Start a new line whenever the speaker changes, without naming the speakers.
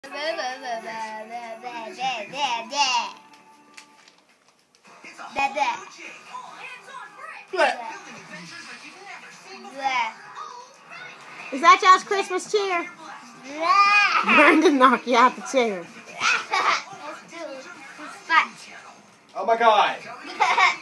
Is that y'all's Christmas cheer? Learn to knock you out the chair.
Oh my God.